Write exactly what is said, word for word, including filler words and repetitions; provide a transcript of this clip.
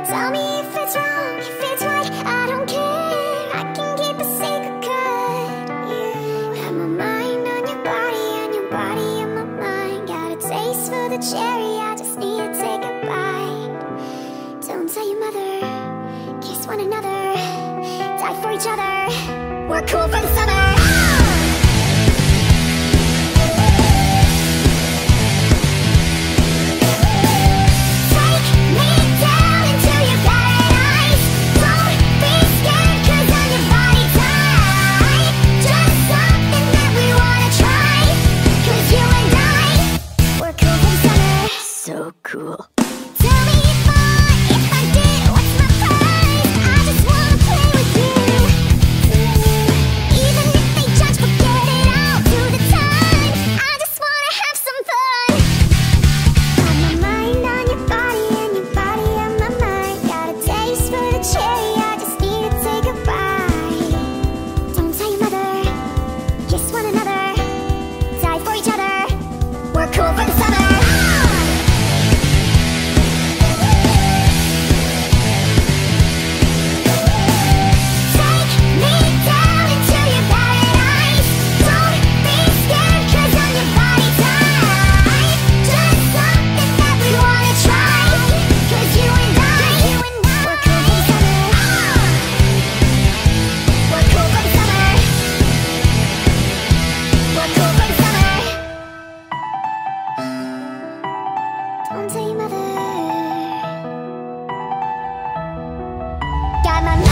Tell me if it's wrong, if it's right, I don't care. I can keep a secret cut. You have my mind on your body, and your body on my mind. Got a taste for the cherry, I just need to take a bite. Don't tell your mother, kiss one another, die for each other. We're cool for the summer. So cool. Tell me if I, if I did, what's my prize? I just wanna play with you. Even if they judge, forget it all. Do the time. I just wanna have some fun. Got my mind on your body, and your body on my mind. Got a taste for the cherry, I just need to take a bite. Don't tell your mother, kiss one another, die for each other. We're cool for the summer. Don't tell your mother. Got my